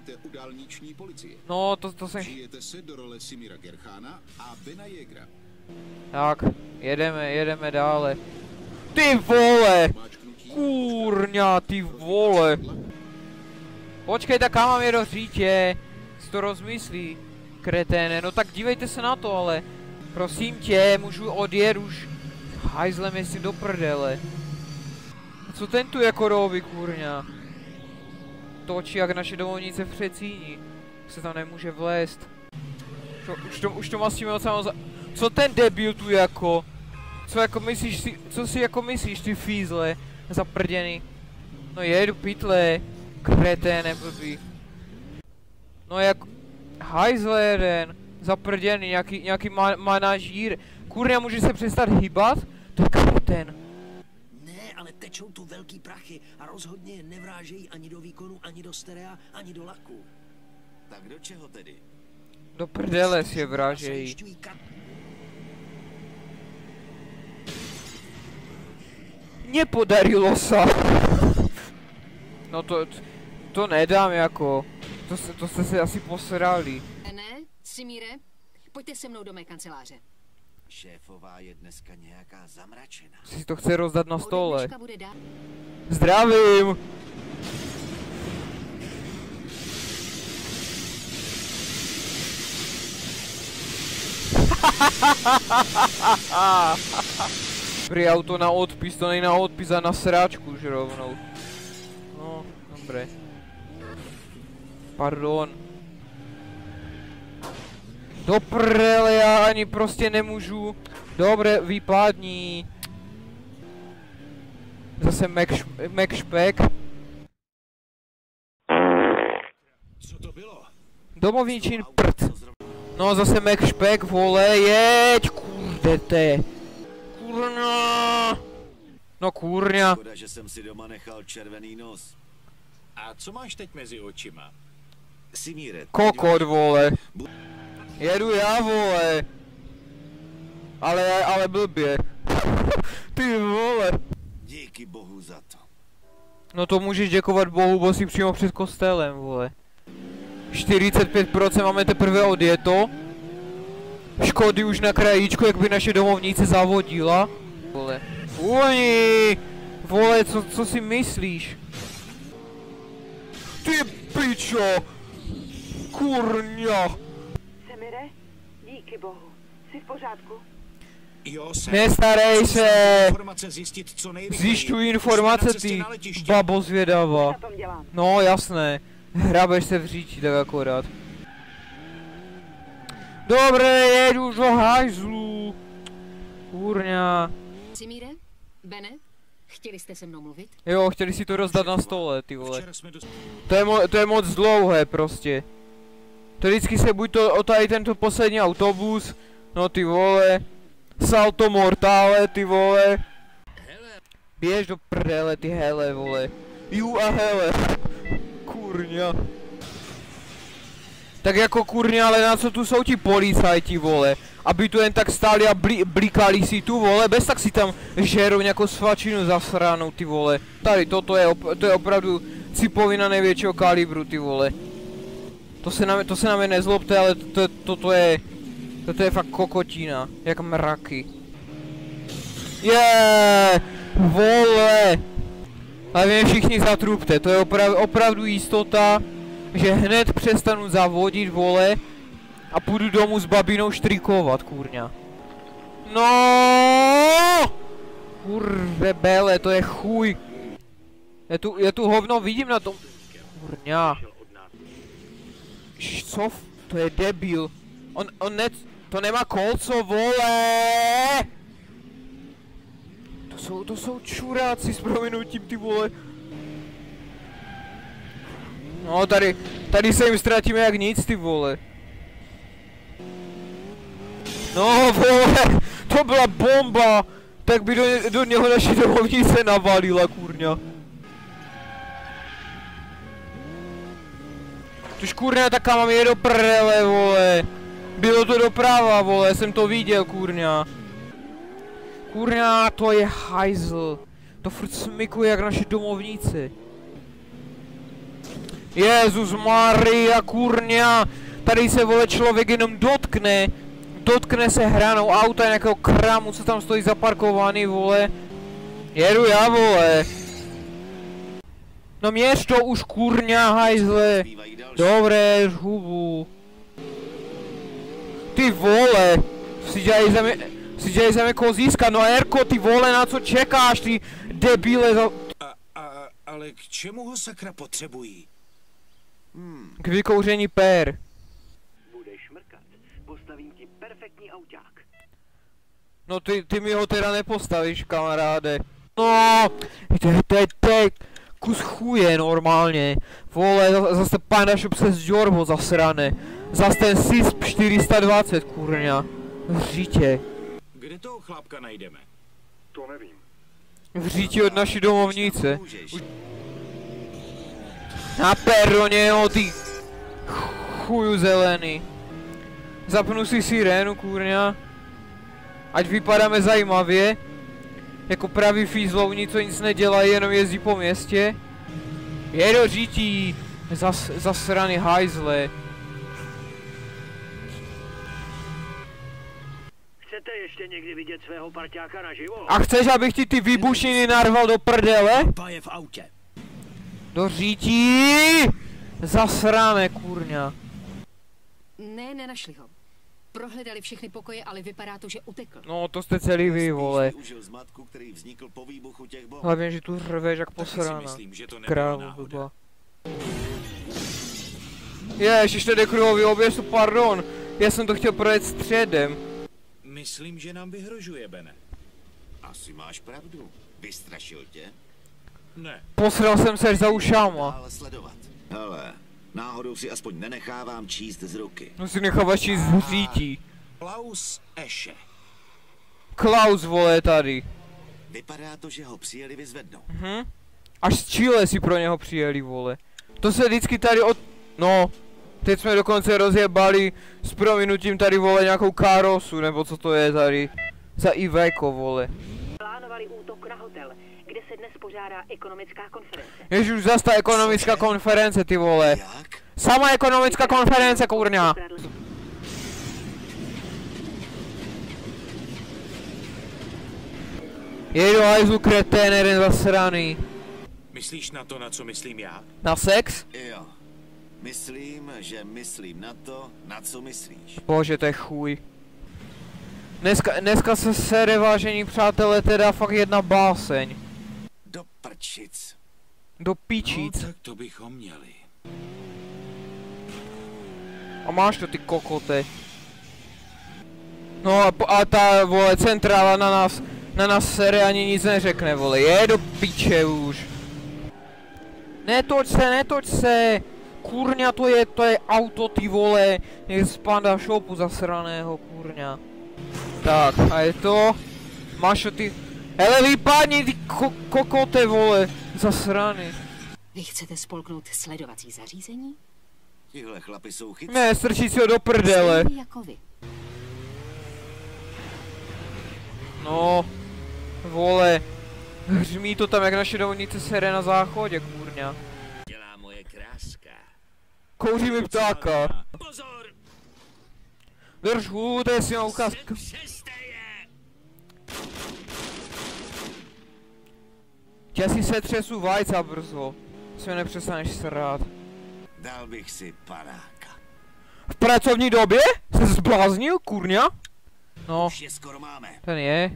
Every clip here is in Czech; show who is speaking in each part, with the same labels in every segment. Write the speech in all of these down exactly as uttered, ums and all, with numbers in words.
Speaker 1: Vítejte u dálniční policie.
Speaker 2: No, to, to jsem...
Speaker 1: Žijete se do role Simira Gerchána a Bena Jägera.
Speaker 2: Tak, jedeme, jedeme dále. Ty vole! Kurňa, ty vole! Počkej, tak kam mám je do řítě? Si to rozmyslí, kreténe. No tak dívejte se na to, ale. Prosím tě, můžu odjet už. Hajzlem jestli do prdele. A co ten tu jako robí, kurňa? Točí jak naše domovnice v Přecíni. Se tam nemůže vlézt. Čo, už to, už to masíme od samého za... Co ten debil tu jako? Co jako myslíš si, co si jako myslíš ty fízle? Zaprděný. No jedu pytle. Kreténe blbý. No jak... Hajzle jeden. Zaprděný, nějaký, nějaký ma manažír. Kurňa, může se přestat hýbat? To je kretén.
Speaker 3: Ne, ale tečou tu velký prachy a rozhodně je nevrážejí ani do výkonu, ani do sterea, ani do laku.
Speaker 4: Tak do čeho tedy?
Speaker 2: Do prdele si je vražejí. Nepodarilo se. No to, to nedám jako. To, to jste se asi posrali.
Speaker 5: Ne, Simíre, pojďte se mnou do mé kanceláře.
Speaker 4: Šéfová je dneska nějaká zamračená.
Speaker 2: Si to chce rozdat na stole.
Speaker 5: Bude dá...
Speaker 2: Zdravím! Prý auto na odpis, to nej na odpis a na sráčku už rovnou. No, dobré. Pardon. Do prdele, já ani prostě nemůžu. Dobré, vypadni. Zase Mekšpek.
Speaker 1: Co to bylo?
Speaker 2: Domovničin prd. No zase Mekšpek, vole, jeď, kurdete. Kurňa. No kurňa.
Speaker 4: Škoda, že jsem si doma nechal červený nos.
Speaker 1: A co máš teď mezi očima?
Speaker 4: Simíre,
Speaker 2: Kokot, vole. Jedu já, vole. Ale, ale blbě. Ty vole.
Speaker 4: díky bohu za to.
Speaker 2: No to můžeš děkovat bohu, bo si přímo před kostelem, vole. čtyřicet pět procent máme teprve odjeto. Škody už na krajíčku, jak by naše domovnice zavodila. Vole. Oni! Vole, co, co si myslíš? Ty pičo! Kurňa!
Speaker 6: Semire, díky bohu. Jsi v pořádku?
Speaker 1: Jo, se.
Speaker 2: Nestarej se!
Speaker 1: Informace zjistit co nejrychleji.
Speaker 2: Zjišťuj informace, ty babo zvědavá.
Speaker 6: Na tom dělám.
Speaker 2: No jasné. Hrabeš se v říči tak akorát. Dobré, jedu už do hajzlu. Kurňa.
Speaker 5: Simíre, Bene, chtěli jste se mnou mluvit?
Speaker 2: Jo, chtěli si to rozdat na stole, ty vole. To je, mo to je moc dlouhé prostě. To vždycky se buď to o tady tento poslední autobus, no ty vole. Salto mortale, ty vole. Běž do prdele, ty hele, vole. Ju a hele. Kurňa. Tak jako kurňa, ale na co tu jsou ti policajti, vole? Aby tu jen tak stáli a bli blikali si tu, vole, bez tak si tam žerou nějakou svačinu zasranou, ty vole. Tady, toto je, to je opravdu cipovina největšího kalibru, ty vole. To se na, to se na mě nezlobte, ale to, to, toto je, toto je fakt kokotina, jak mraky. Jeee, vole. A vy všichni zatrubte, to je oprav, opravdu jistota, že hned přestanu zavodit, vole, a půjdu domů s babinou štrikovat, kurňa. No! Kurve bele, to je chuj. Já tu, já tu hovno vidím na tom. Kurňa. Co? To je debil. On, on ne, to nemá kolco, vole! To jsou, to jsou čuráci s prominutím, ty vole. No tady, tady se jim ztratíme jak nic, ty vole. No vole, to byla bomba. Tak by do, do něho naši domovnice navalila, kurňa. Tož kurňa, tak kam mám je do prdele, vole. Bylo to doprava, vole, jsem to viděl, kurňa. Kurňa, to je hajzl. To furt smykuje jak naše domovnice. Jezus Maria, kurňa. Tady se, vole, člověk jenom dotkne. Dotkne se hranou auta nějakého krámu, co tam stojí zaparkovaný, vole. Jedu já, vole. No měř to už, kurňa, hajzle. Dobré, hubu. Ty vole. Si dělají za mě, si dělají za mě koho získat. No Erko, ty vole, na co čekáš, ty debíle za...
Speaker 1: A, a, ale k čemu ho sakra potřebují?
Speaker 4: Hmm,
Speaker 2: K vykouření pér.
Speaker 3: Budeš šmrkat. Postavím ti perfektní auták.
Speaker 2: No ty, ty mi ho teda nepostavíš, kamaráde. No, to je, to je, to je kus chuje normálně. Vole, zase Panda Shop se zdorbo zasrane. Zase ten S I S čtyři sta dvacet, kurňa. V řítě.
Speaker 1: Kde toho chlápka najdeme?
Speaker 7: To nevím.
Speaker 2: V řítě od naší domovnice.
Speaker 4: můžeš.
Speaker 2: Na peroně, jo, ty chuju zelený. Zapnu si sirénu, kurňa. Ať vypadáme zajímavě. Jako pravý fízlovní, co nic nedělají, jenom jezdí po městě. Je do řítí. Zas, zasraný hajzle.
Speaker 3: Chcete ještě někdy vidět svého parťáka naživo?
Speaker 2: A chceš, abych ti ty výbušniny narval do prdele?
Speaker 3: Pa je v autě.
Speaker 2: Do řítí! Zasrané, kurňa.
Speaker 5: Ne, nenašli ho. Prohledali všechny pokoje, ale vypadá to, že utekl.
Speaker 2: No, to jste celý vy, vole.
Speaker 4: Využil zmatku, který vznikl po výbuchu těch bomb.
Speaker 2: Hlavně, že tu řveš jak
Speaker 1: Taky si
Speaker 2: posrána.
Speaker 1: myslím, že to nebyla
Speaker 2: Krávu,
Speaker 1: náhoda.
Speaker 2: blbá. Ježiš, to jde kruhový objezd, pardon. Já jsem to chtěl projet středem.
Speaker 1: Myslím, že nám vyhrožuje, Bene.
Speaker 4: Asi máš pravdu. Vystrašil tě?
Speaker 1: Ne.
Speaker 2: Posral jsem se až za ušama.
Speaker 4: Ale sledovat. Hele, náhodou si aspoň nenechávám číst z ruky.
Speaker 2: No si necháváš číst z řítí.
Speaker 1: Klaus Esche.
Speaker 2: Klaus, vole, tady.
Speaker 4: Vypadá to, že ho přijeli vyzvednout.
Speaker 2: Mhm. Až z Chile si pro něho přijeli, vole. To se vždycky tady od... No. Teď jsme dokonce rozjebali s prominutím tady, vole, nějakou karosu, nebo co to je tady. Za Ivéko, vole.
Speaker 6: Plánovali útok na hotel, kde se dnes pořádá ekonomická konference.
Speaker 2: Ježiš, už zase ta ekonomická konference, ty vole.
Speaker 4: Jak?
Speaker 2: Sama ekonomická konference, kurňa. Jedu hajzlu kretén, jeden zasraný.
Speaker 1: Myslíš na to, na co myslím já?
Speaker 2: Na sex?
Speaker 4: Jo. Myslím, že myslím na to, na co myslíš.
Speaker 2: Bože, to je chuj. Dneska, dneska se sere, vážení přátelé, teda fakt jedna báseň.
Speaker 4: Do prčic.
Speaker 2: Do píčic.
Speaker 1: No, tak to bychom měli.
Speaker 2: A máš to, ty kokote. No a, a ta, vole, centrála na nás, na nás sere ani nic neřekne, vole. Je do piče už. Netoč se, netoč se. Kurňa, to je, to je auto, ty vole. Je z Panda Shopu zasraného, kurňa. Tak, a je to. Máš to, ty... Hele, vypadni, ty ko kokote, vole. Zasrany.
Speaker 5: Vy chcete spolknout sledovací zařízení?
Speaker 4: Tihle chlapi jsou chytří.
Speaker 2: Ne, strčí si ho do prdele.
Speaker 5: Stejný jako vy.
Speaker 2: No, vole. Hřmí to tam jak naše domovnice sere na záchodě, kurňa.
Speaker 3: Dělá moje kráska.
Speaker 2: Kouří mi ptáka.
Speaker 3: Pozor!
Speaker 2: Drž hůl, to je si ukázka.
Speaker 3: Přeste je!
Speaker 2: Tě si se třesu vajca brzo. Se nepřestaneš srát.
Speaker 4: Dal bych si panáka.
Speaker 2: V pracovní době? Se zbláznil, kurňa? No,
Speaker 4: Už je skoro máme.
Speaker 2: ten je.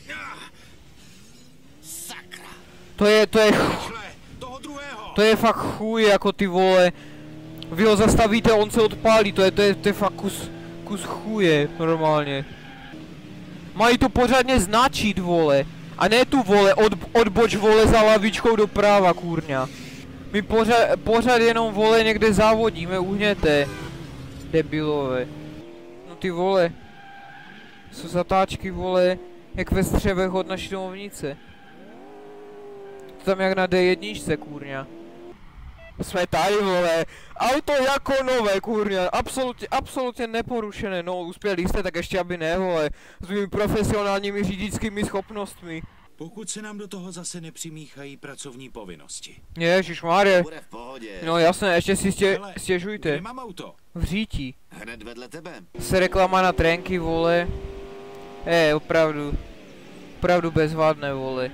Speaker 4: Sakra.
Speaker 2: To je, to je, ch-
Speaker 1: Rychle, toho druhého!
Speaker 2: to je fakt chuj, jako ty vole. Vy ho zastavíte, on se odpálí, to je, to je, to je fakt kus, kus chuje, normálně. Mají to pořádně značit, vole. A ne tu, vole, od, odboč, vole, za lavičkou doprava, kurňa. My pořád, pořád jenom, vole, někde závodíme, uhněte. Debilové. No ty vole. Jsou zatáčky, vole, jak ve střevech od naší domovnice. To tam jak na D jedna, kurňa. Jsme tady, vole. Auto jako nové, kurňa. Absolutně, absolutně neporušené. No, uspěli jste, tak ještě aby ne, vole. S mými profesionálními řidičskými schopnostmi.
Speaker 1: Pokud se nám do toho zase nepřimíchají pracovní povinnosti.
Speaker 2: Ježišmarje.
Speaker 4: Bude v pohodě.
Speaker 2: No jasné, ještě si stě,
Speaker 1: Hele,
Speaker 2: stěžujte.
Speaker 1: Nemám auto.
Speaker 2: V Řítí.
Speaker 4: Hned vedle tebe.
Speaker 2: Se reklama na trenky, vole. Je, opravdu. Opravdu bezvadné, vole.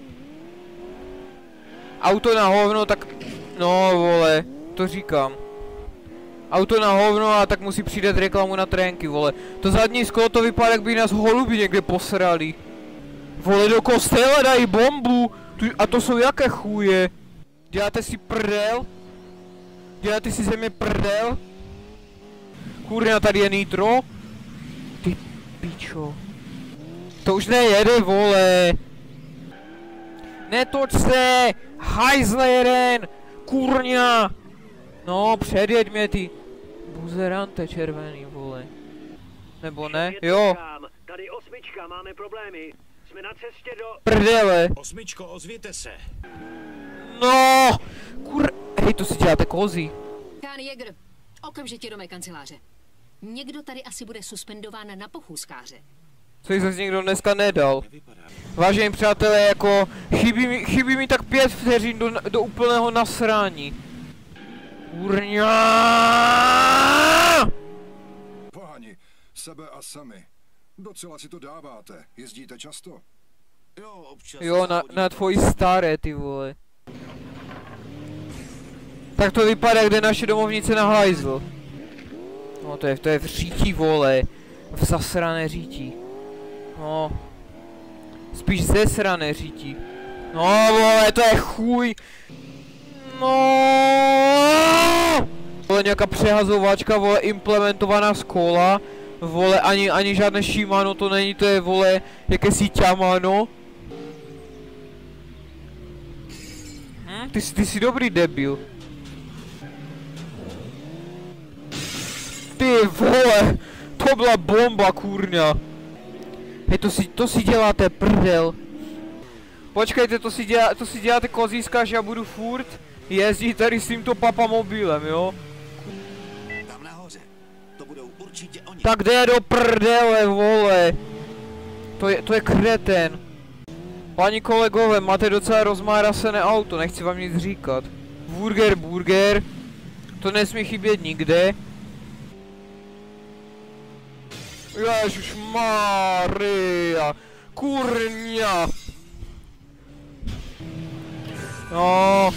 Speaker 2: Auto na hovno, tak... No, vole, to říkám. Auto na hovno a tak musí přidat reklamu na trenky, vole. To zadní sklo to vypadá, jak by nás holubi někde posrali. Vole, do kostela dají bombu. Tu, a to jsou jaké chuje? Děláte si prdel? Děláte si ze mě prdel? Kurňa, tady je nitro. Ty pičo. To už nejede, vole. Netoč se. Hajzle jeden. Kurňa. No, předjeď mě ty. Buzerante červený, vole. Nebo ne? Jo.
Speaker 3: Tady osmička, máme problémy. Jsme na cestě do...
Speaker 2: Prdele.
Speaker 1: Osmičko, ozvěte se.
Speaker 2: No. Kur... Hej, to si děláte kozy.
Speaker 5: Kán Jäger, okamžitě do mé kanceláře. Někdo tady asi bude suspendován na pochůzkáře.
Speaker 2: Co jich zase někdo dneska nedal. Vážení přátelé, jako chybí mi, chybí mi tak pět vteřin do, do úplného nasrání. Kurňa!
Speaker 7: Páni, sebe a sami. Docela si to dáváte. Jezdíte často?
Speaker 4: Jo, občas.
Speaker 2: Jo, na, na tvoji staré, ty vole. Tak to vypadá, kde naše domovnice na hajzl. No to je, to je v Řítí, vole. V zasrané Řítí. No. Spíš zesrané Řítí. No vole, to je chuj. No. Vole, nějaká přehazovačka, vole, implementovaná z kola. Vole, ani, ani žádné Shimano to není, to je, vole, jakési Tamano. Hm? Ty, ty jsi dobrý debil. Ty vole, to byla bomba, kurňa. Hej, to si, to si děláte prdel. Počkejte, to si, dělá, to si děláte kozíska, že já budu furt jezdit tady s tímto papamobilem, jo?
Speaker 4: Tam nahoře. To budou určitě oni.
Speaker 2: Tak jde do prdele, vole. To je, to je kreten. Páni kolegové, máte docela rozmárasené auto, nechci vám nic říkat. Burger, burger. To nesmí chybět nikde. Ježišmarja. Kurňa. No.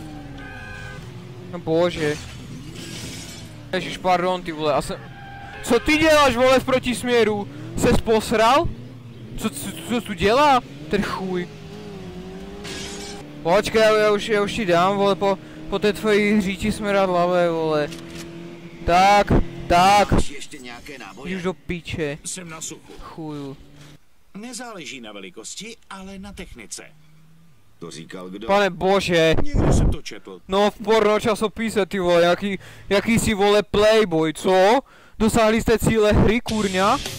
Speaker 2: No bože. Ježiš, pardon, ty vole, a jsem... Co ty děláš, vole, v protisměru? Ses posral? Co, co, co tu dělá? Ten chuj. Počkej, já, já už, já už ti dám, vole, po, po té tvojí říči smradlavé, vole. Tak, tak.
Speaker 4: Ještě nějaké náboje.
Speaker 2: Jdi už do píče.
Speaker 1: Jsem na suchu.
Speaker 2: Chuju.
Speaker 1: Nezáleží na velikosti, ale na technice.
Speaker 4: To říkal kdo?
Speaker 2: Pane bože.
Speaker 1: Někde jsem to četl.
Speaker 2: No v porno časopise, ty vole, jaký, jaký si, vole, playboy, co? Dosáhli jste cíle hry, kurňa?